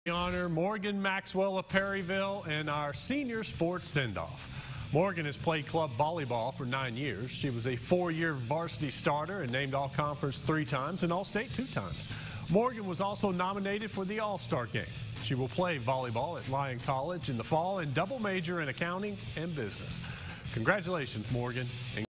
Honor Morgan Maxwell of Perryville and our senior sports send-off. Morgan has played club volleyball for 9 years. She was a 4-year varsity starter and named All-Conference 3 times and All-State 2 times. Morgan was also nominated for the All-Star game. She will play volleyball at Lyon College in the fall and double major in accounting and business. Congratulations, Morgan.